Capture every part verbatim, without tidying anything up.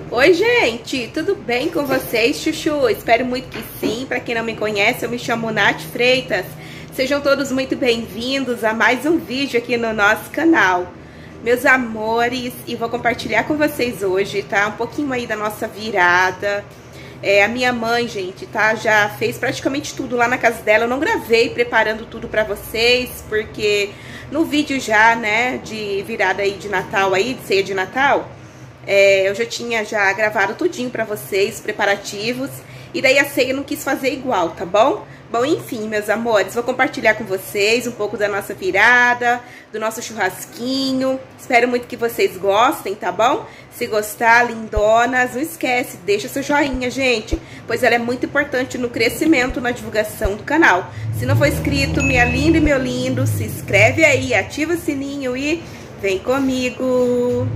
Oi, gente, tudo bem com vocês, chuchu? Espero muito que sim. Para quem não me conhece, eu me chamo Nath Freitas. Sejam todos muito bem-vindos a mais um vídeo aqui no nosso canal. Meus amores, e vou compartilhar com vocês hoje, tá? Um pouquinho aí da nossa virada. É, a minha mãe, gente, tá? Já fez praticamente tudo lá na casa dela. Eu não gravei preparando tudo pra vocês, porque no vídeo já, né, de virada aí de Natal aí, de ceia de Natal, é, eu já tinha já gravado tudinho pra vocês, preparativos. E daí a ceia eu não quis fazer igual, tá bom? Bom, enfim, meus amores, vou compartilhar com vocês um pouco da nossa virada, do nosso churrasquinho. Espero muito que vocês gostem, tá bom? Se gostar, lindonas, não esquece, deixa seu joinha, gente, pois ela é muito importante no crescimento, na divulgação do canal. Se não for inscrito, minha linda e meu lindo, se inscreve aí, ativa o sininho e vem comigo!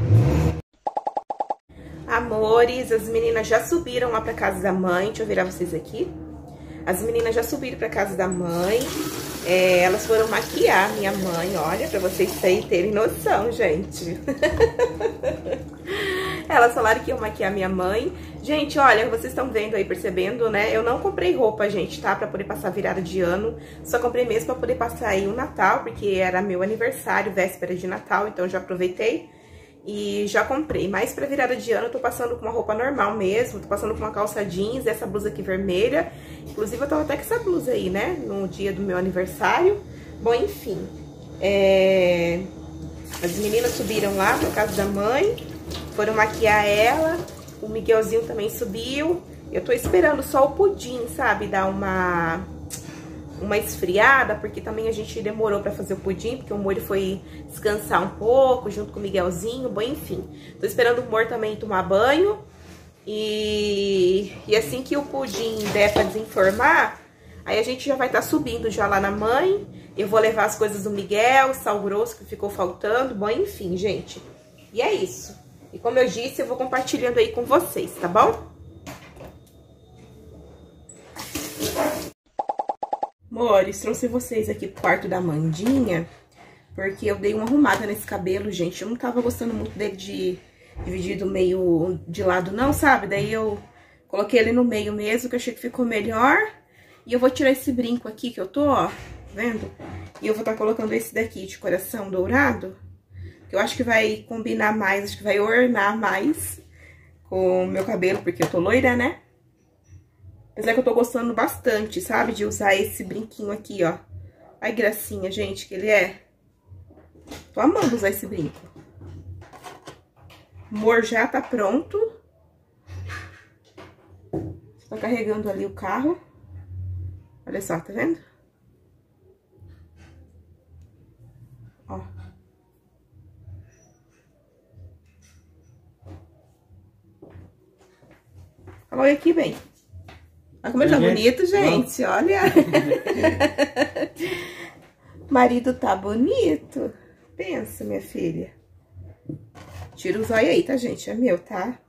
Amores, as meninas já subiram lá pra casa da mãe, deixa eu virar vocês aqui. As meninas já subiram pra casa da mãe, é, elas foram maquiar minha mãe, olha, pra vocês terem noção, gente. Elas falaram que iam maquiar minha mãe. Gente, olha, vocês estão vendo aí, percebendo, né? Eu não comprei roupa, gente, tá? Pra poder passar a virada de ano. Só comprei mesmo pra poder passar aí o Natal, porque era meu aniversário, véspera de Natal, então eu já aproveitei. E já comprei, mas pra virada de ano eu tô passando com uma roupa normal mesmo, tô passando com uma calça jeans, essa blusa aqui vermelha. Inclusive eu tava até com essa blusa aí, né, no dia do meu aniversário. Bom, enfim, é... as meninas subiram lá pra casa da mãe, foram maquiar ela, o Miguelzinho também subiu. Eu tô esperando só o pudim, sabe, dar uma... uma esfriada, porque também a gente demorou pra fazer o pudim, porque o molho foi descansar um pouco, junto com o Miguelzinho, bom, enfim. Tô esperando o Mor também tomar banho, e, e assim que o pudim der pra desenformar, aí a gente já vai estar tá subindo já lá na mãe. Eu vou levar as coisas do Miguel, sal grosso que ficou faltando, bom, enfim, gente. E é isso. E como eu disse, eu vou compartilhando aí com vocês, tá bom? Amores, trouxe vocês aqui pro quarto da Mandinha, porque eu dei uma arrumada nesse cabelo, gente. Eu não tava gostando muito dele de dividido meio de lado não, sabe? Daí eu coloquei ele no meio mesmo, que eu achei que ficou melhor. E eu vou tirar esse brinco aqui que eu tô, ó, vendo? E eu vou estar tá colocando esse daqui de coração dourado, que eu acho que vai combinar mais, acho que vai ornar mais com o meu cabelo, porque eu tô loira, né? Apesar que eu tô gostando bastante, sabe? De usar esse brinquinho aqui, ó. Ai, gracinha, gente, que ele é. Tô amando usar esse brinco. O Mor já tá pronto. Tô carregando ali o carro. Olha só, tá vendo? Ó. Falou aqui bem. Olha como ele tá bonito, gente, olha. Marido tá bonito. Pensa, minha filha. Tira o zóio aí, tá, gente? É meu, tá?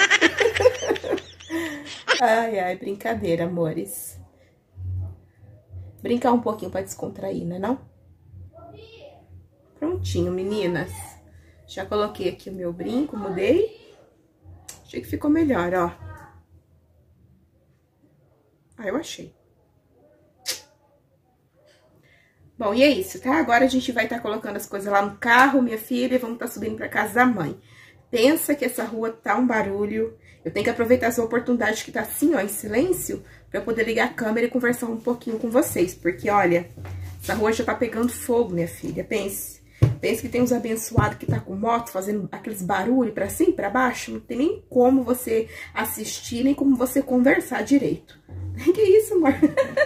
Ai, ai, brincadeira, amores. Brincar um pouquinho pra descontrair, né, não? Prontinho, meninas. Já coloquei aqui o meu brinco, mudei. Achei que ficou melhor, ó. Ah, eu achei. Bom, e é isso, tá? Agora a gente vai estar tá colocando as coisas lá no carro, minha filha, e vamos estar tá subindo pra casa da mãe. Pensa que essa rua tá um barulho. Eu tenho que aproveitar essa oportunidade que tá assim, ó, em silêncio, pra eu poder ligar a câmera e conversar um pouquinho com vocês. Porque, olha, essa rua já tá pegando fogo, minha filha. Pense. Pense que tem uns abençoados que tá com moto, fazendo aqueles barulhos pra cima e pra baixo. Não tem nem como você assistir, nem como você conversar direito. Que isso, amor?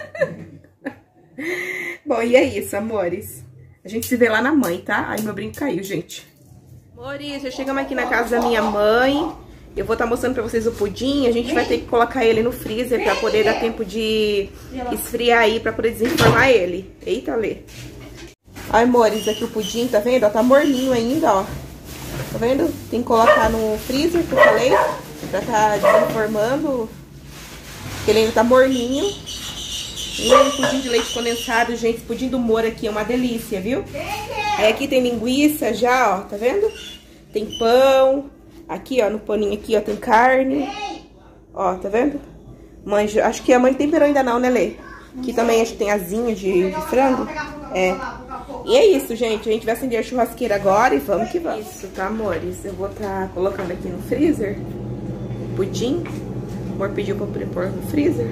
Bom, e é isso, amores. A gente se vê lá na mãe, tá? Ai, meu brinco caiu, gente. Amores, já chegamos aqui na casa da minha mãe. Eu vou estar tá mostrando pra vocês o pudim. A gente vai ter que colocar ele no freezer pra poder dar tempo de esfriar aí, pra poder desenformar ele. Eita, Lê. Ai, amores, aqui o pudim, tá vendo? Ó, tá morninho ainda, ó. Tá vendo? Tem que colocar no freezer, que eu falei, pra tá desenformando. Porque ele ainda tá morninho. E um pudim de leite condensado, gente. Esse pudim do Mor aqui é uma delícia, viu? Aí aqui tem linguiça já, ó, tá vendo? Tem pão, Aqui, ó, no paninho aqui, ó, tem carne. Ó, tá vendo? Mãe, acho que a mãe temperou ainda não, né, Lê? Aqui também acho que tem asinha de, de frango. É. E é isso, gente. A gente vai acender a churrasqueira agora e vamos que vamos. Isso, tá, amores? Eu vou estar colocando aqui no freezer. Pudim. O amor pediu pra pôr no freezer.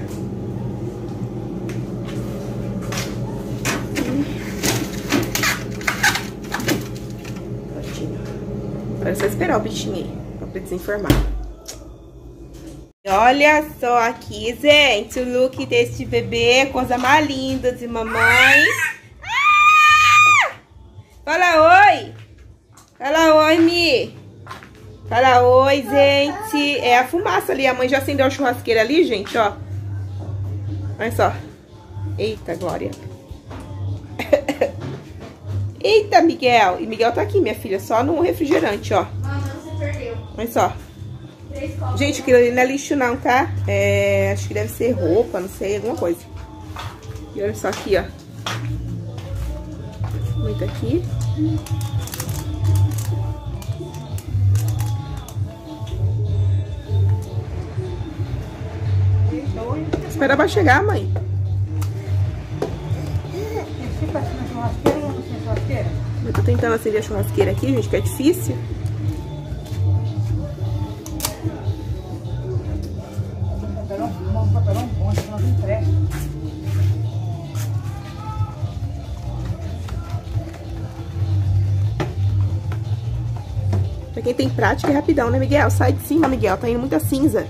Prontinho. Agora é só esperar o bichinho aí, pra desenformar. Olha só aqui, gente, o look deste bebê, coisa mais linda de mamãe. Ah! Fala oi! Fala oi, Mi! Fala oi, gente! É a fumaça ali, a mãe já acendeu a churrasqueira ali, gente, ó. Olha só. Eita, Glória. Eita, Miguel. E Miguel tá aqui, minha filha, só no refrigerante, ó. Mamãe, você perdeu. Olha só. Gente, aquilo ali não é lixo não, tá? É, acho que deve ser roupa, não sei, alguma coisa. E olha só aqui, ó. Muito aqui. Espera pra chegar, mãe. Eu tô tentando acender a churrasqueira aqui, gente, que é difícil. Pra quem tem prática é rapidão, né, Miguel? Sai de cima, Miguel. Tá indo muita cinza.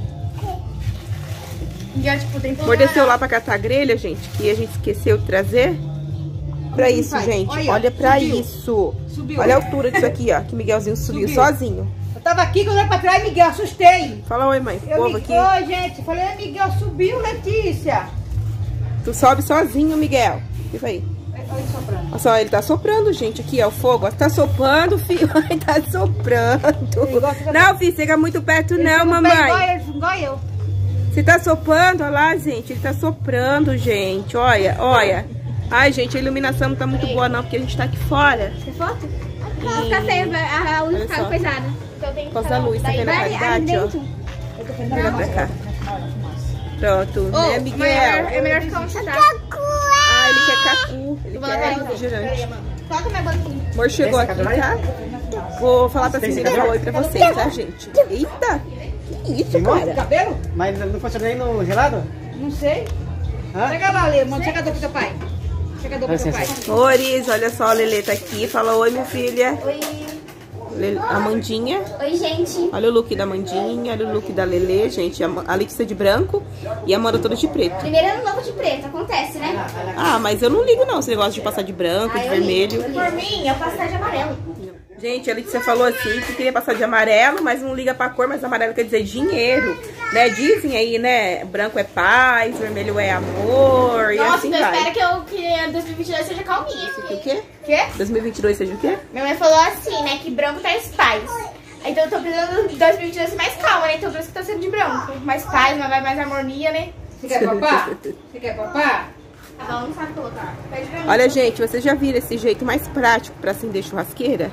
Já, tipo, tem Amor desceu lá pra catar a grelha, gente, que a gente esqueceu de trazer. Pra isso, vai. gente. Olha, Olha pra subiu. isso. Subiu. Olha a altura disso aqui, ó. Que Miguelzinho subiu, Subiu. sozinho. Eu tava aqui, quando eu olhei pra trás, Miguel, assustei. Fala oi, mãe. Eu, Povo me... aqui. Oi, gente. Falei, Miguel, subiu, Letícia. Tu sobe sozinho, Miguel. Fica aí. Olha ele soprando. Olha só, ele tá soprando, gente, aqui, ó, o fogo. Ó, tá soprando, filho. Ele tá soprando. gosta de- Não, filho, chega muito perto Ele não, fica mamãe. igual ele, igual eu. Você tá soprando, olha lá, gente. Ele tá soprando, gente. Olha, olha. Ai, gente, a iluminação não tá muito boa, não, porque a gente tá aqui fora. Quer foto? E- Fica feio, a luz Olha fica só. coisada. Então tem que Por causa da luz, tá vendo a claridade, ó? Vira pra cá. Pronto, né, Miguel? É melhor ficar onde você tá. Ah, ele quer cacu. Ele Vou quer levar ele. refrigerante. Coloca minha banquinha. O amor chegou aqui, tá? Vou falar pra Cecília dar oi pra vocês, tá, gente? Eita! Que isso, cara? Cabelo? Mas não funciona nem no gelado? Não sei. Hã? Chega lá, Lê. Manda chegador pro teu pai. Chegador pro teu pai. Ores, olha só, a Lelê tá aqui. Fala oi, minha filha. Oi. Le- A Mandinha. Oi, gente. Olha o look da Mandinha, olha o look da Lelê, gente. A Ma- a Letícia de branco e a Amanda toda de preto. Primeiro ano novo de preto, acontece, né? Ah, mas eu não ligo não, esse negócio de passar de branco, Ah, de eu ligo, vermelho. eu ligo. Por mim, eu passo de amarelo. Gente, a Letícia falou assim que queria passar de amarelo, mas não liga pra cor, mas amarelo quer dizer dinheiro, né? Dizem aí, né? Branco é paz, vermelho é amor e Nossa, assim então eu vai. espero que, eu, que dois mil e vinte e dois seja calminha. O quê? Quê? dois mil e vinte e dois seja o quê? Minha mãe falou assim, né? Que branco traz paz. Então eu tô precisando de dois mil e vinte e dois ser mais calma, né? Então por isso que tá sendo de branco. Mais paz, mais, mais harmonia, né? Você quer papá? Você quer papá? Ela não sabe colocar. Pede pra mim. Olha, gente, vocês já viram esse jeito mais prático pra acender churrasqueira?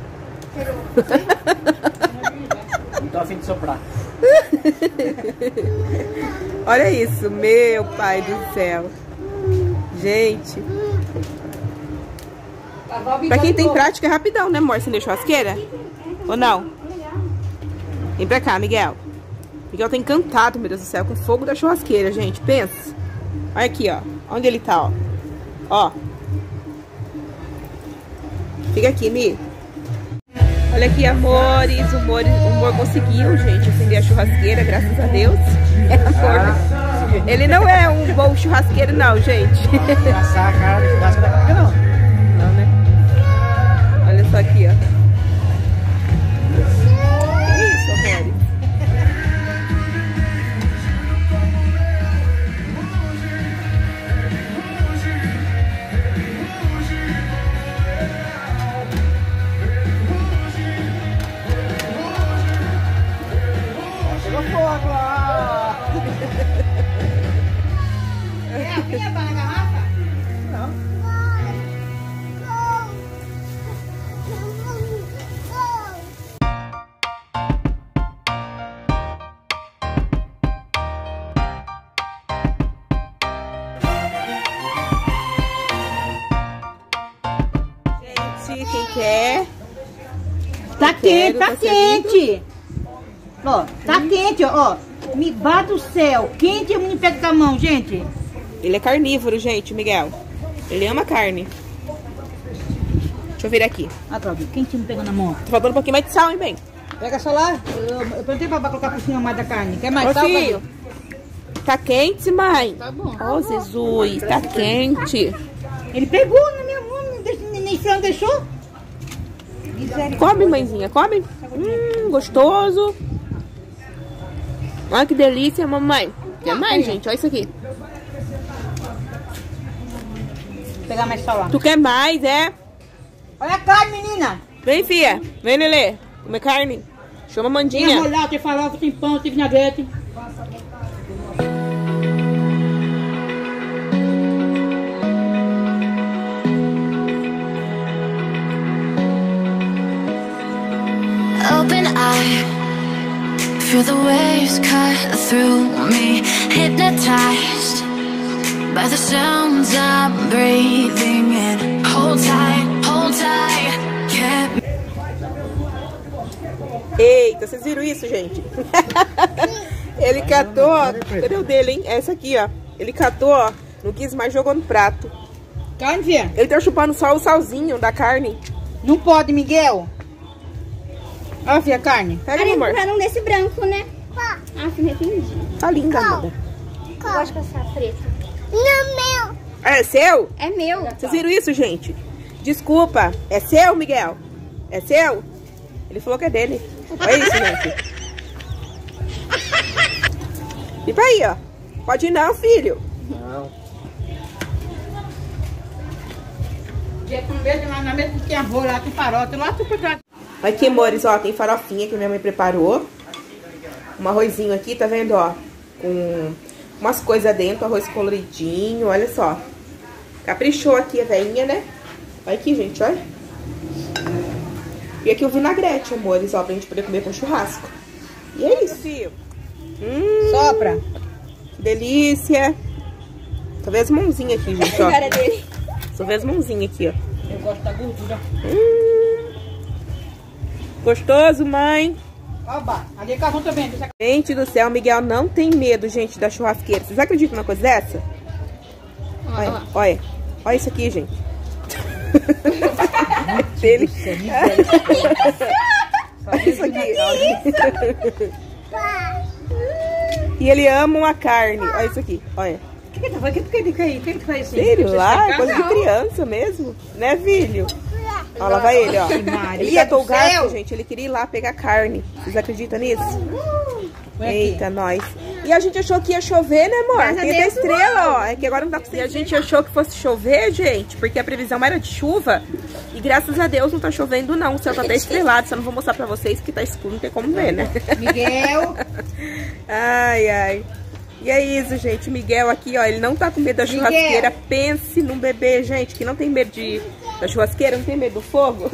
Não tô a fim de soprar. Olha isso, meu pai do céu. Gente, Lavar o pra bigode quem tem todo. prática é rapidão, né, amor? Acender churrasqueira? Ou não? Vem pra cá, Miguel. Miguel tá encantado, meu Deus do céu, com o fogo da churrasqueira, gente. Pensa. Olha aqui, ó. Onde ele tá, ó. Ó. Fica aqui, Mi. Olha aqui, amores. O amor, o amor conseguiu, gente, acender a churrasqueira, graças a Deus. É amor. Ele não é um bom churrasqueiro, não, gente. Passar a cara de churrasco da carga, não. Não, né? Olha só aqui, ó. Que isso, amores? Pegou fogo lá. É, a minha tá na garrafa? Não. quente, tá tá quente. Ó, tá hum. quente, ó. Me bate o céu. Quente e me pega com a mão, gente. Ele é carnívoro, gente, Miguel. Ele ama carne. Deixa eu vir aqui. Ah, Cláudio, quentinho me pegando na mão. Tá faltando um pouquinho mais de sal, hein, bem? Pega só lá. Eu, eu plantei pra colocar por cima mais da carne. Quer mais Ô, sal, filho? Tá quente, mãe? Tá bom. Ô, Jesus, tá quente. Ele pegou na minha mão, nem frango deixou. Come, mãezinha, come. Hum, gostoso. Olha que delícia, mamãe. Quer mais, gente? Olha isso aqui. Vou pegar mais sal lá. Tu quer mais, é? Olha a carne, menina. Vem, filha. Vem, Lelê. Comer carne. Chama a Mandinha. Tem arrolado, tem farofa, tem pão, tem vinagrete. Open eye, feel the waves cut through me, hypnotized by the sounds I'm breathing in. Hold tight, hold tight, can't... Eita, vocês viram isso, gente? Ele catou, ó, cadê o dele, hein? Essa aqui, ó. Ele catou, ó, não quis mais, jogou no prato. Carne, filha. Ele tá chupando só o salzinho da carne. Não pode, Miguel. Olha, filha, a carne. Pega, meu amor. Compraram desse branco, né? Ah, me arrependi. Tá linda, amor. Eu gosto de passar preto. Não, meu. É seu? É meu. Vocês viram isso, gente? Desculpa. É seu, Miguel? É seu? Ele falou que é dele. Olha isso, gente. E pra aí, ó. Pode ir não, filho. Não. Já com medo lá na mesa que tem arroz, lá tem farofa, lá tu pra... Aqui, amores, ó, tem farofinha que minha mãe preparou. Um arrozinho aqui, tá vendo, ó? Com umas coisas dentro, arroz coloridinho, olha só. Caprichou aqui a velhinha, né? Olha aqui, gente, olha. E aqui o vinagrete, amores, ó, pra gente poder comer com churrasco. E é isso, filho. Hum, Sopra. Que delícia. Só vê as mãozinhas aqui, gente, ó. A cara dele. Só vê as mãozinhas aqui, ó. Eu gosto da gordura. Hum. Gostoso, mãe. Oba, ali é carvão também. Deixa... Gente do céu, o Miguel não tem medo, gente, da churrasqueira. Vocês acreditam numa coisa dessa? Olha, olha, olha, olha isso aqui, gente. Dele. Olha isso aqui. E ele ama uma carne. Olha isso aqui, olha. O que que tá fazendo? O que que tá aí? Quem que faz assim? Sei lá, coisa de criança mesmo, né, filho? Olha lá vai ele, ó. Ele ia o gato, gente, ele queria ir lá pegar carne. Vocês acreditam nisso? Eita, nós. E a gente achou que ia chover, né, amor? Tem até estrela, ó. É que agora não tá conseguindo. E a gente achou que fosse chover, gente, porque a previsão era de chuva. E graças a Deus não tá chovendo, não. O céu tá até estrelado. Só não vou mostrar pra vocês porque tá escuro, não tem como ver, né? Miguel. Ai, ai. E é isso, gente. Miguel aqui, ó, ele não tá com medo da churrasqueira. Miguel. Pense num bebê, gente, que não tem medo de, da churrasqueira, não tem medo do fogo.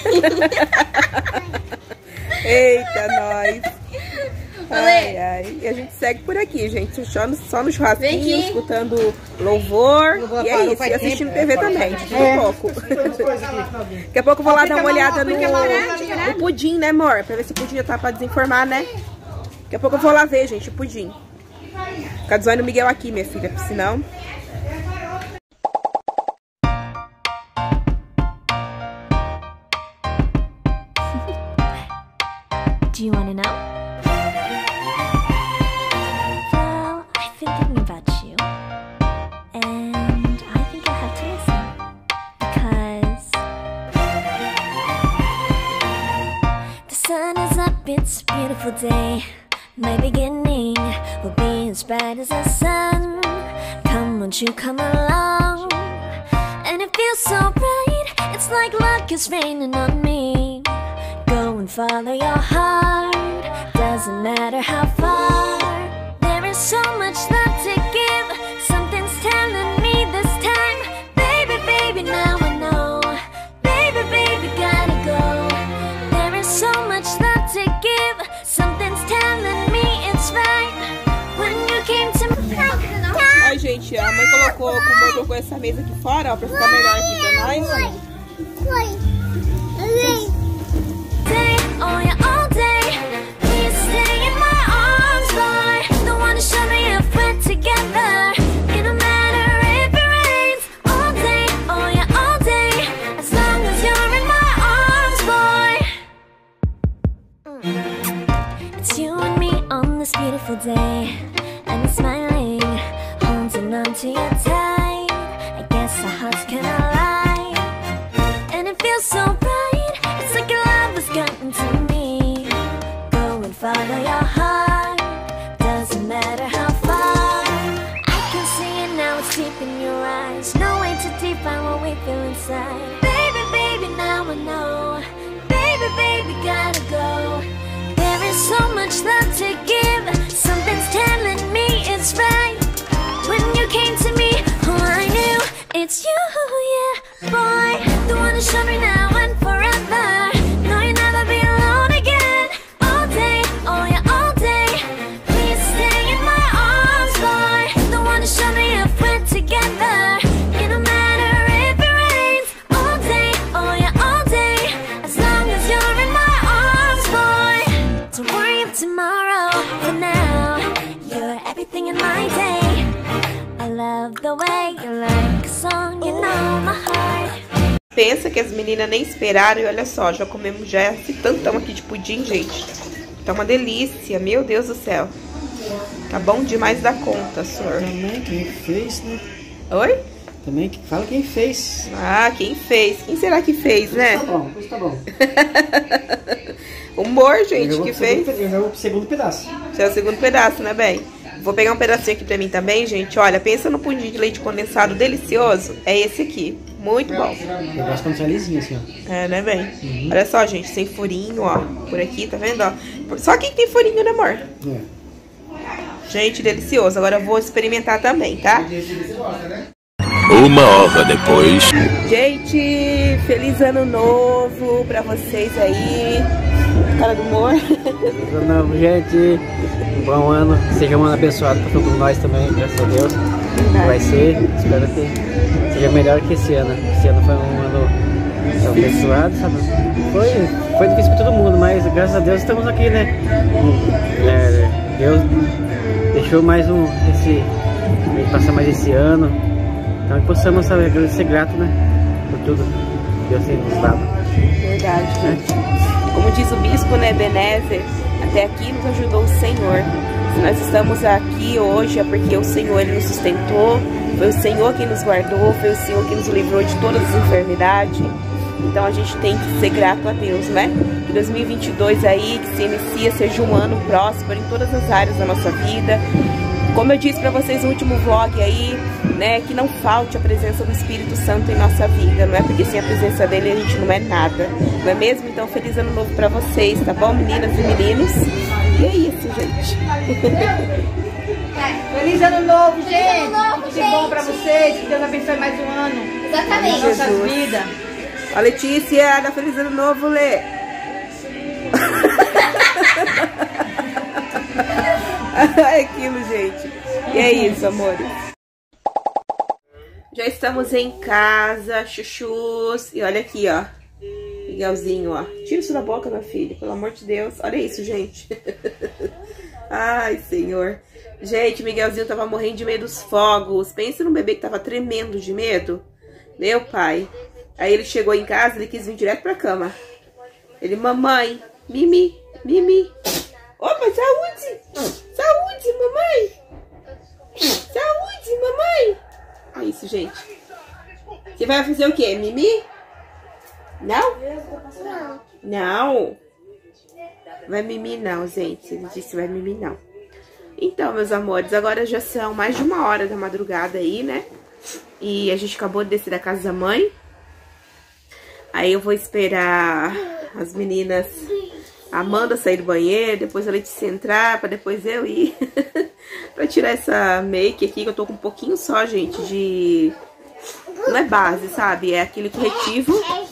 Eita, nós. Ai, ai. E a gente segue por aqui, gente. Só no, só no churrasquinho, escutando louvor. E é isso. E assistindo T V também. Daqui a pouco. Daqui a pouco eu vou lá dar uma olhada no, no pudim, né, amor? Pra ver se o pudim já tá pra desenformar, né? Daqui a pouco eu vou lá ver, gente, o pudim. Fica zoando o Miguel aqui, minha filha, porque senão... Do you wanna know? Well, I've been thinking about you, and I think I'll have to listen, because the sun is up, it's a beautiful day. My beginning will be as bright as the sun. Come, won't you come along? And it feels so bright, it's like luck is raining on me. Go and follow your heart, doesn't matter how far. There is so much love to give, something's telling me this time. Baby, baby, now I know. Baby, baby, gotta go. There is so much love to give, something's telling me it's right. When you came to me. Ai, gente, a mãe colocou, colocou essa mesa aqui fora, ó, pra ficar melhor aqui pra nós. Stay on me on this beautiful day, and you're smiling, holding on to your tight. I guess our hearts can align, and it feels so bright. It's like your love has gotten to me. Go and follow your heart, doesn't matter how far. I can see it now, it's deep in your eyes. No way to define what we feel inside. Baby, baby, now I know. Baby, baby, gotta go. There is so much love to give. Something's telling me it's right. When you came to me, oh, I knew it's you, yeah, boy. The one to show me now and forever. No, you'll never be alone again. All day, oh yeah, all day. Please stay in my arms, boy. The one to show me if we're together. It don't matter if it rains. All day, oh yeah, all day. As long as you're in my arms, boy. Don't worry of tomorrow. For now, you're everything in my day. I love the way you like a song, you know my heart. Pensa que as meninas nem esperaram e olha só, já comemos já esse tantão aqui de pudim, gente. Tá uma delícia, meu Deus do céu. Tá bom demais da conta, senhor. Também quem fez, né? Oi? Também que fala quem fez. Ah, quem fez? Quem será que fez, né? Tá bom, pois tá bom. Humor, gente, que fez. Eu já vou pro segundo pedaço. Esse é o segundo pedaço, né, bem? Vou pegar um pedacinho aqui pra mim também, gente. Olha, pensa no pudim de leite condensado delicioso. É esse aqui. Muito bom. Eu gosto quando sai lisinho assim, ó. É, né, bem? Uhum. Olha só, gente, sem furinho, ó. Por aqui, tá vendo, ó? Só aqui que tem furinho, né, amor? É. Gente, delicioso. Agora eu vou experimentar também, tá? Uma hora depois. Gente, feliz ano novo pra vocês aí. Cara do humor. Feliz ano novo, gente. Um bom ano. Seja um ano abençoado pra todos nós também, graças a Deus. Vai ser. Espero que seja melhor que esse ano. Esse ano foi um ano abençoado, sabe? Foi, foi difícil pra todo mundo, mas graças a Deus estamos aqui, né? É, Deus deixou mais um, esse, passar mais esse ano. Então que possamos, sabe, agradecer grato, né? Por tudo que Deus tem nos dado. Verdade, gente. Como diz o bispo, né, Benézer, até aqui nos ajudou o Senhor. Se nós estamos aqui hoje é porque o Senhor, Ele nos sustentou, foi o Senhor quem nos guardou, foi o Senhor quem nos livrou de todas as enfermidades. Então a gente tem que ser grato a Deus, né? Que dois mil e vinte e dois aí, que se inicia, seja um ano próspero em todas as áreas da nossa vida. Como eu disse pra vocês no último vlog aí, né, que não falte a presença do Espírito Santo em nossa vida, não é? Porque sem a presença dele a gente não é nada, não é mesmo? Então, feliz ano novo pra vocês, tá bom, meninas e meninos? E é isso, gente. Feliz ano novo, gente! Feliz ano novo, Tudo de gente! bom pra vocês, que Deus abençoe mais um ano. Exatamente. Nossas Jesus. vidas. A Letícia, dá feliz ano novo, Lê! É aquilo, gente. E é isso, amores. Já estamos em casa, chuchus. E olha aqui, ó. Miguelzinho, ó. Tira isso da boca, meu filho, pelo amor de Deus. Olha isso, gente. Ai, Senhor. Gente, Miguelzinho tava morrendo de medo dos fogos. Pensa num bebê que tava tremendo de medo. Meu pai. Aí ele chegou em casa, ele quis vir direto pra cama. Ele, mamãe, Mimi, Mimi. Opa, saúde! Saúde, mamãe! Saúde, mamãe! É isso, gente. Você vai fazer o quê? Mimi? Não? Não. Não? Vai mimir não, gente. Ele disse vai mimir não. Então, meus amores, agora já são mais de uma hora da madrugada aí, né? E a gente acabou de descer da casa da mãe. Aí eu vou esperar as meninas... A Amanda sair do banheiro, depois a Letícia entrar, pra depois eu ir. Pra tirar essa make aqui, que eu tô com um pouquinho só, gente, de... Não é base, sabe? É aquele corretivo.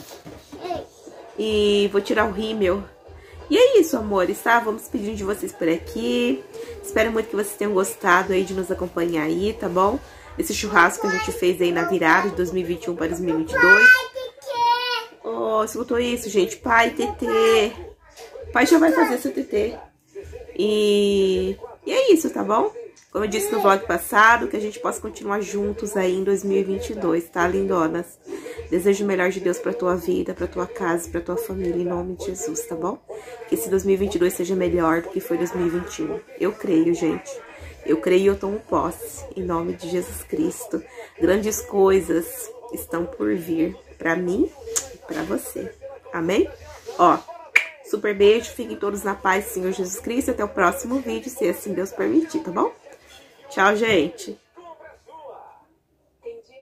E vou tirar o rímel. E é isso, amores, tá? Vamos pedindo de vocês por aqui. Espero muito que vocês tenham gostado aí de nos acompanhar aí, tá bom? Esse churrasco que a gente fez aí na virada de dois mil e vinte e um para dois mil e vinte e dois. Oh, escutou isso, gente? Pai, Tetê. Pai já vai fazer seu T T. E... e é isso, tá bom? Como eu disse no vlog passado, que a gente possa continuar juntos aí em dois mil e vinte e dois, tá, lindonas? Desejo o melhor de Deus pra tua vida, pra tua casa, pra tua família, em nome de Jesus, tá bom? Que esse dois mil e vinte e dois seja melhor do que foi dois mil e vinte e um. Eu creio, gente. Eu creio e eu tomo posse, em nome de Jesus Cristo. Grandes coisas estão por vir pra mim e pra você. Amém? Ó, super beijo, fiquem todos na paz, Senhor Jesus Cristo. Até o próximo vídeo, se assim Deus permitir, tá bom? Tchau, gente!